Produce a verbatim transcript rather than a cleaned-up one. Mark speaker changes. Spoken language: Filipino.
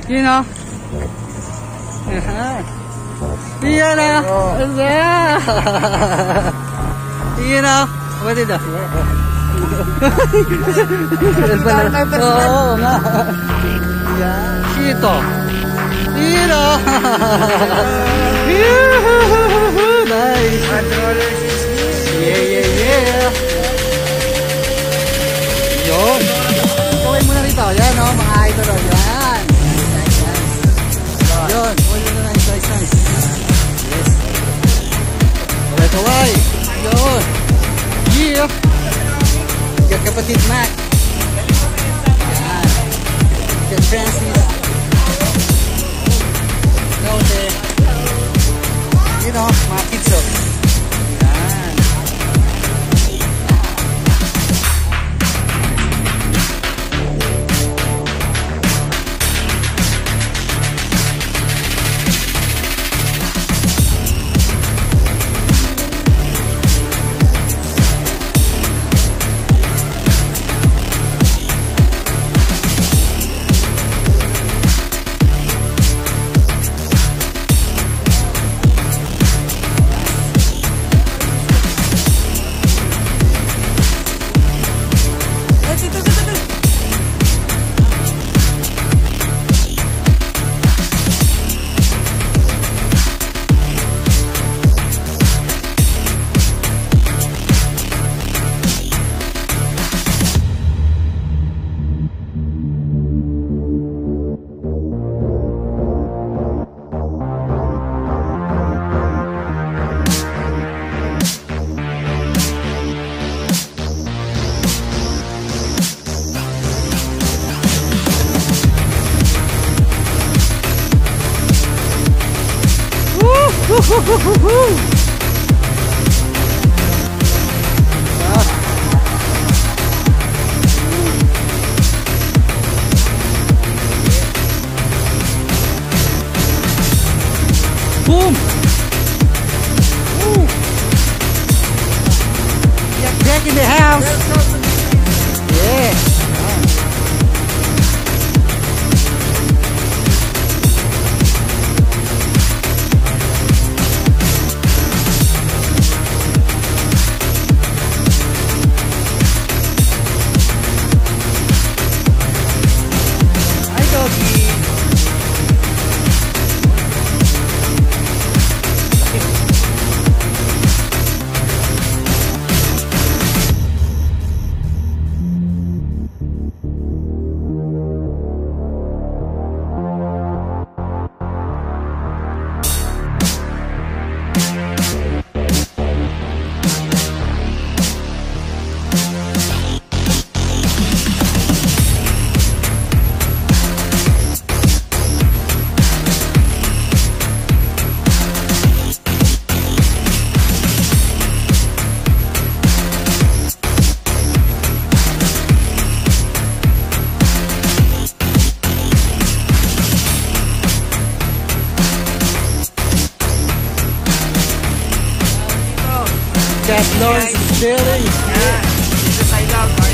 Speaker 1: You know? Uh-huh. You know? You know? What is that? Oo nga. Sito. You know? Nice. Yeah, yeah, yeah. Yun. Gawin mo na rito. Yan o, mga idol o. Yan. Nice, nice. Yun. Oh, yun na nice, nice, nice. Yes. Kaway, kaway. Yun. Yeah. Got kapatid Mac. Yan. Got Francis. Kaute. You know, mga kids o. Yan. Woo-hoo-hoo-hoo-hoo! Ah. Boom! Woo! Got Jack in the house! Yeah! Cat Lawrence is still in.
Speaker 2: Yeah, this is I love.